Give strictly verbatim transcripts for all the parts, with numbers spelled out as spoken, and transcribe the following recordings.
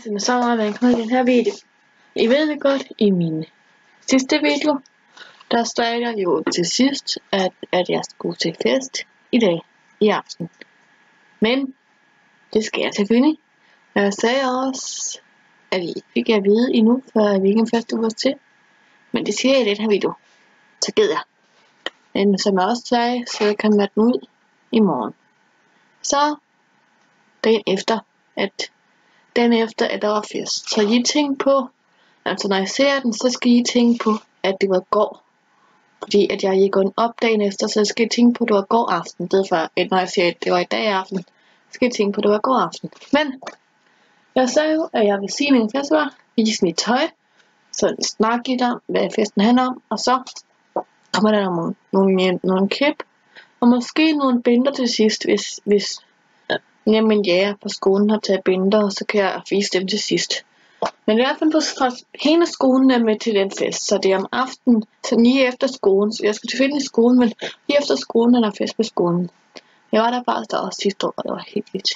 nogensinde så meget velkommen i den her video. I ved det godt, i min sidste video, der sagde jeg jo til sidst, at, at jeg skulle til fest i dag, i aften. Men det skal jeg selvfølgelig. Jeg sagde også, at I ikke fik at vide endnu, før hvilken fest du var til. Men det siger jeg i den her video. Så gid jeg. Men som jeg også sagde, så kan man den ud i morgen. Så dagen efter, at dagen efter, at der var fest. Så I tænkte på, altså når jeg ser den, så skal I tænke på, at det var går. Fordi at jeg gik op dagen efter, så skal I tænke på, at det var går aften. Det for, at når jeg siger, at det var i dag aften, så skal I tænke på, at det var går aften. Men jeg sagde jo, at jeg vil sige min fest var, vise mit tøj, så snakke lidt om, hvad festen handler om, og så kommer der nogle, nogle, nogle klip, og måske nogle binder til sidst, hvis, hvis jamen ja, på skolen har taget binder, så kan jeg vise dem til sidst. Men i hvert fald fra hele skolen er med til den fest, så det er om aftenen, så lige efter skolen, så jeg skal selvfølgelig i skolen, men lige efter skolen er der fest på skolen. Jeg var der faktisk der også sidste år, og det var helt vildt.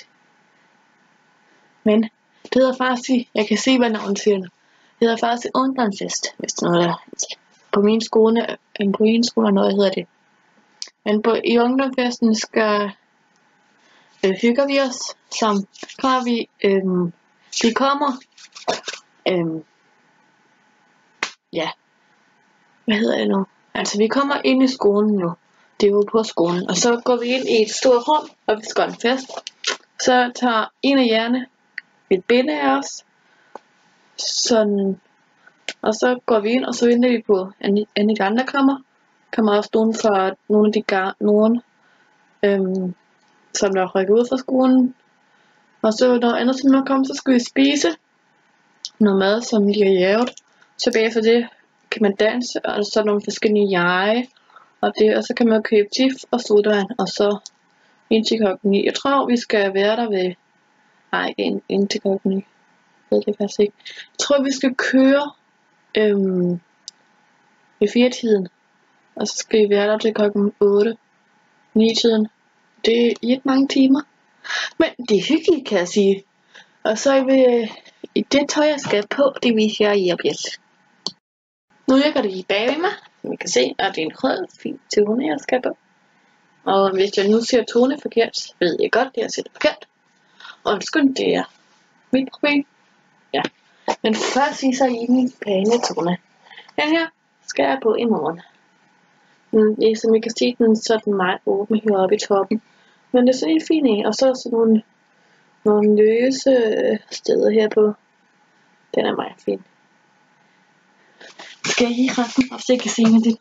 Men det hedder faktisk, jeg kan se hvad navnet siger, det hedder faktisk en ungdomsfest, hvis det er noget der. På min skole, på min skole er noget, hedder det. Men på, i ungdomsfesten skal øh, hygger vi os, som har vi, øh, vi kommer, øh, ja, hvad hedder det nu? Altså vi kommer ind i skolen nu, det er jo på skolen, og så går vi ind i et stort rum, og vi skal have en fest. Så tager en af jerne et billede af os, sådan, og så går vi ind, og så venter vi på, at de andre kommer. Kommer også nogen fra nogle af de gar, nogen, øhm, som der rykker ud fra skolen. Og så når andet som kommer, så skal vi spise noget mad, som de har lavet. Så bagefter det kan man danse, og så nogle forskellige jege. Og, det, og så kan man købe tif og sodavand, og så indtil klokken ni. Jeg tror, vi skal være der ved... Nej, ikke indtil klokken ni. Jeg ved det faktisk ikke. Jeg tror, vi skal køre øhm, ved fire-tiden. Og så skal vi være der til klokken otte. ni-tiden. Det er ikke mange timer. Men det er hyggeligt, kan jeg sige. Og så vil i det tøj, jeg skal på, det viser jeg i objekt. Nu ligger det bag ved mig. Som I kan se, at det er en rød, fin tone, jeg skal på. Og hvis jeg nu ser tone forkert, så ved jeg godt, at jeg ser det forkert. Og undskyld, det er mit problem. Ja. Men først viser jeg i min pæne tone. Den her skal jeg på i morgen. Mm, som I kan se, den så er den meget åben heroppe i toppen. Men det er sådan en fin en. Og så er der sådan nogle, nogle løse steder her på. Den er meget fin. Skal jeg lige rette den, så I kan se med det.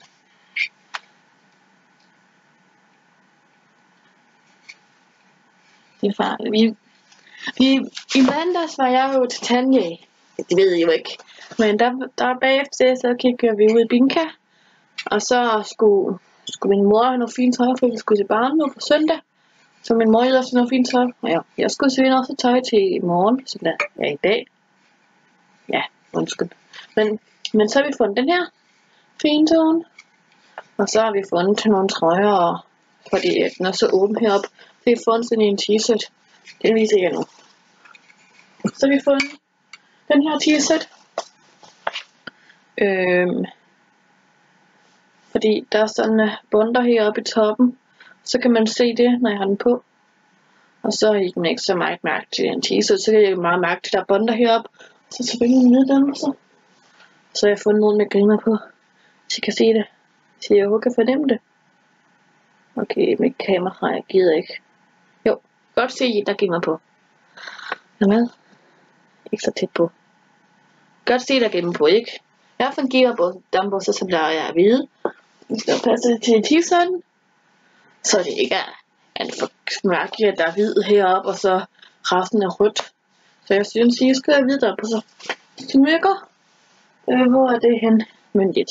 Det er farligt. Vi, vi, I mandags var jeg jo til tandlæge. Det ved I jo ikke. Men der, der bagefter så kigger vi ud i Binka. Og så skulle, skulle min mor have noget fint tøj, for vi skulle til barn nu på søndag. Så min mor havde også noget fint tøj. Og ja, jeg skulle selvfølgelig også tøj til i morgen, så der er i dag. Ja, undskyld. Men, men så har vi fundet den her fine tone. Og så har vi fundet til nogle trøjer, og, fordi den er så åben heroppe. Så vi har fundet sådan en t-shirt. Den viser jeg nu. Så har vi fundet den her t-shirt. Øhm, Fordi der er sådan uh, bunder heroppe i toppen. Så kan man se det, når jeg har den på. Og så er man ikke så meget mærke til en t-shirt. Så kan jeg meget mærke til, der er bunder heroppe. Så selvfølgelig ned dem så. Så har jeg fundet noget med glimmer på. Så I kan se det. Så jeg håber, kan fornemme det. Okay, mit kamera, jeg gider ikke. Jo, godt se, der glimmer på. Hvad? Ikke så tæt på. Godt se, der glimmer på, ikke? Jeg fungerer på dampbukser, som der er hvide. Vi skal passe det til t-shirten, så det ikke er en for mærkeligt, at der er hvid heroppe, og så resten er rødt. Så jeg synes, at I skal have hvid der på så smykker. Øh, hvor er det hen? Myndigt.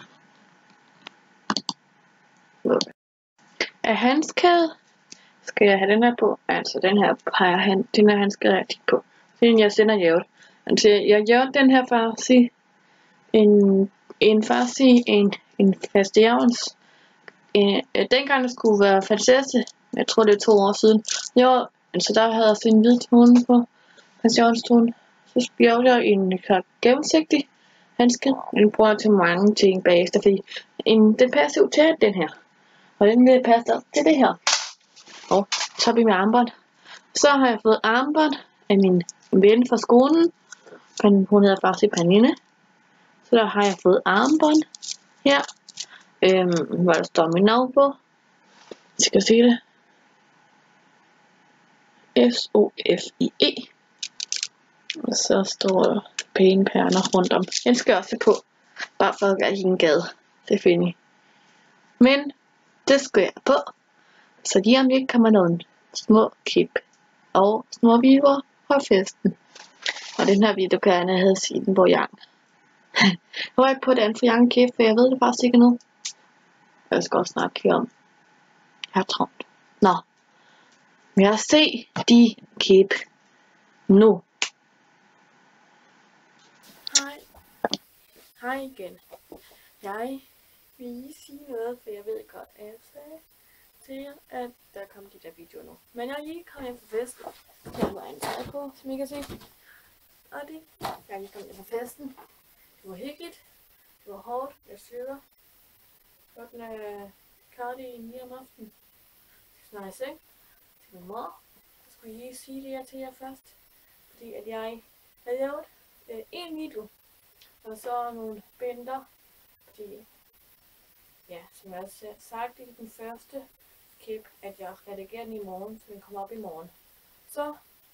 Okay. Af handskade skal jeg have den her på. Altså den her peger han, den her handskade er jeg tit på. Siden jeg sender jævnt. Altså jeg gjorde den her for at sige en en faktisk en en fastelavns. Dengang det skulle være fastelavns, jeg tror det er to år siden. Jo, altså der havde jeg sådan en hvid tone på fastelavnstone. Så spjælder jeg en gennemsigtig handske. Den bruger jeg til mange ting bagefter, fordi en, den passer jo til den her. Og den vil passe også til det her. Og så har vi med armbånd. Så har jeg fået armbånd af min ven fra skolen. Hun hedder faktisk Pernille. Så der har jeg fået armbånd her. Øhm, hvor der står mit navn på. Jeg skal se det. S O F I E. Og så står der pæne perler rundt om. Den skal jeg også på. Bare for at være i en gade. Det finder jeg. Men det skal jeg på. Så lige om lidt kommer nogle små klip og små videoer fra festen. Og den her video kan jeg have set den på Yang. Jeg var ikke på den for Yang kæft, for jeg ved det faktisk ikke nu. Jeg skal også snart køre om. Jeg har travlt. Nå. Men jeg se de klip nu. Hej. Hej igen. Jeg vil lige sige noget, for jeg ved godt, at jeg sagde til at der kommer de der videoer nu. Men jeg er lige kommet hjem fra festen. Jeg har en tøj på, som I kan se. Og det, jeg er lige kommet hjem fra festen. Det var hyggeligt. Det var hårdt. Jeg sveder. Klokken er kvart i ni om aftenen. Jeg skal snart i seng til min mor. Så skulle jeg lige sige det her til jer først. Fordi at jeg har lavet øh, en video. Og så nogle binder. Fordi, ja, som jeg har sagt i den første klip, at jeg redigerer den i morgen, så den kommer op i morgen. Så,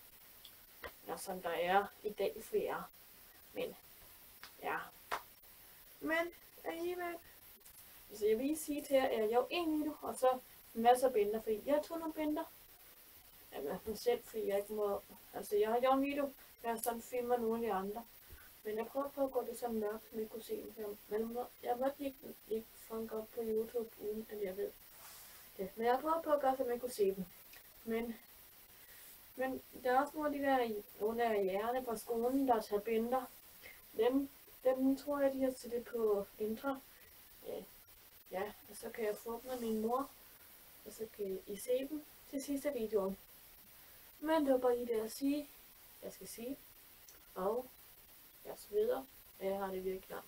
ja, som der er i dag flere. Men, ja. Men, alligevel. Så jeg vil lige sige til jer, at jeg laver en video, og så masser af binder, fordi jeg tog nogle binder. Jamen, mig selv, fordi jeg ikke må, altså jeg har lavet en video, hvor jeg sådan filmer nogle af de andre. Men jeg prøver på at gå det så mørkt, som jeg kunne se dem. Men jeg måtte ikke, ikke fange op på YouTube, uden at jeg ved det. Men jeg prøver på at gøre, så jeg kunne se dem. Men, men der er også nogle af de der, nogle af jægerne fra skolen, der tager binder. Dem, dem tror jeg, de har sættet på indre. Ja, ja, og så kan jeg få dem af min mor. Og så kan I se dem til sidste videoen. Men det var bare lige det at sige, jeg skal sige. Og jeg sveder, og jeg har det virkelig klamt.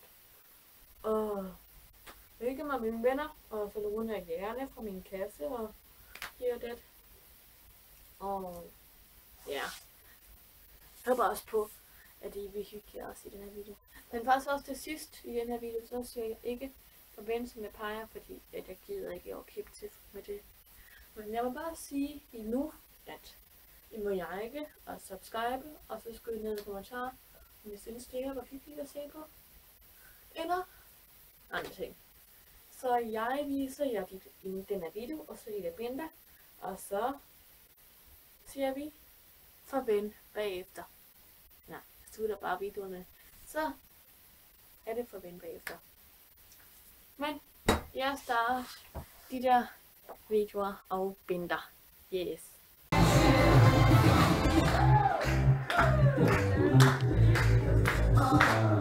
Og hygge mig med mine venner, og så nogle af jægerne fra min klasse, og her og det. Og ja, jeg håber også på, at I vil hygge jer også i den her video. Men faktisk også til sidst i den her video, så siger jeg ikke forbindelse med peger, fordi at jeg gider ikke at klippe til med det. Men jeg må bare sige endnu, at I må like og subscribe, og så skriv ned i kommentarer, om I synes det her var hyggeligt at se på, eller andre ting. Så jeg viser jer i den her video, og så i det binder, og så siger vi farvel bagefter. Nej, jeg slutter bare videoerne, så er det farvel bagefter. Men jeg starter de der videoer og binder. Yes. Oh.